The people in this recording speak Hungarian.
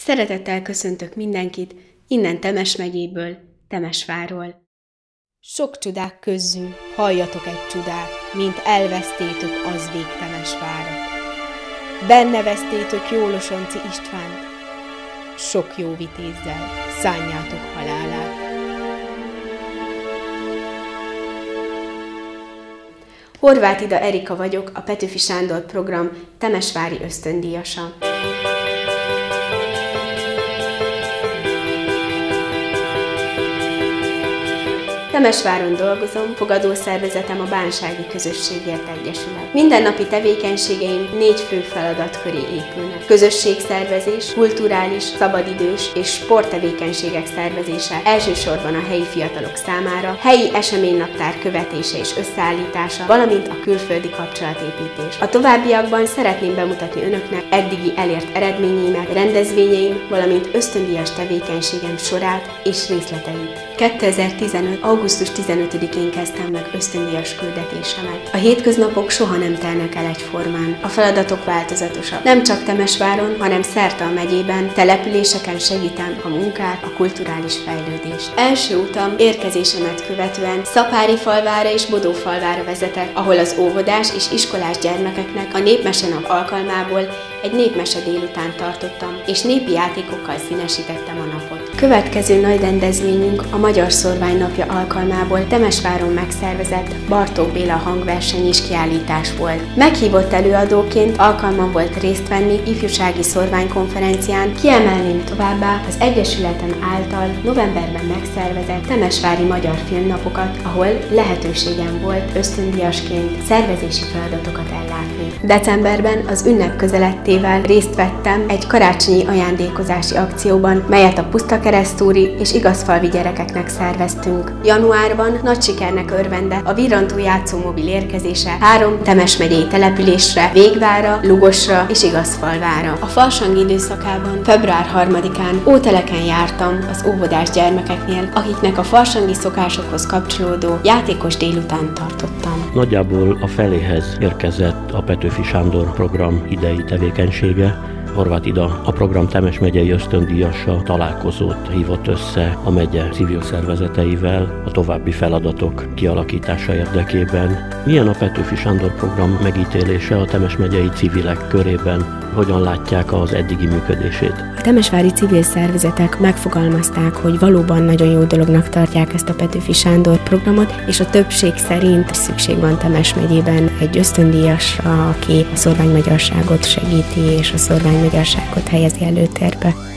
Szeretettel köszöntök mindenkit, innen Temes megyéből, Temesvárról. Sok csodák közül halljatok egy csodát, mint elvesztétök az vég Temesvárat. Benne vesztétök Jólosonci Istvánt, sok jó vitézzel szánjátok halálát. Horváth Ida Erika vagyok, a Petőfi Sándor program temesvári ösztöndíjasa. Temesváron dolgozom, fogadószervezetem a Bánsági Közösségért Egyesület. Mindennapi tevékenységeim 4 fő feladat köré épülnek. Közösségszervezés, kulturális, szabadidős és sporttevékenységek szervezése elsősorban a helyi fiatalok számára, helyi eseménynaptár követése és összeállítása, valamint a külföldi kapcsolatépítés. A továbbiakban szeretném bemutatni önöknek eddigi elért eredményeimet, rendezvényeim, valamint ösztöndíjas tevékenységem sorát és részleteit. 2015. augusztus 15-én kezdtem meg ösztöndíjas küldetésemet. A hétköznapok soha nem telnek el egyformán. A feladatok változatosak. Nem csak Temesváron, hanem szerte a megyében, településeken segítem a munkát, a kulturális fejlődést. Első utam érkezésemet követően Szapárifalvára és Bodófalvára vezetett, ahol az óvodás és iskolás gyermekeknek a népmesenap alkalmából egy népmese délután tartottam, és népi játékokkal színesítettem a napot. Következő nagy rendezvényünk a Magyar Szorvány napja alkalmából Temesváron megszervezett Bartók Béla hangverseny és kiállítás volt. Meghívott előadóként alkalmam volt részt venni ifjúsági szorványkonferencián, kiemelném továbbá az Egyesületem által novemberben megszervezett Temesvári Magyar Filmnapokat, ahol lehetőségem volt ösztöndíjasként szervezési feladatokat ellátni. Decemberben az ünnep közelettével részt vettem egy karácsonyi ajándékozási akcióban, melyet a pusztakeresztúri és igazfalvi gyerekeknek szerveztünk. Januárban nagy sikernek örvendett a virrantó játszómobil érkezése 3 Temes megyei településre, Végvárra, Lugosra és Igazfalvára. A farsang időszakában február 3-án Óteleken jártam az óvodás gyermekeknél, akiknek a farsangi szokásokhoz kapcsolódó játékos délután tartottam. Nagyjából a feléhez érkezett a Petőfi Sándor program idei tevékenysége. Horváth Ida a program Temes megyei ösztöndíjasa találkozót hívott össze a megye civil szervezeteivel a további feladatok kialakítása érdekében. Milyen a Petőfi Sándor program megítélése a Temes megyei civilek körében? Hogyan látják az eddigi működését? A temesvári civil szervezetek megfogalmazták, hogy valóban nagyon jó dolognak tartják ezt a Petőfi Sándor programot, és a többség szerint szükség van Temes megyében egy ösztöndíjasra, aki a szorványmagyarságot segíti, és a szorványmagyarságot helyezi előtérbe.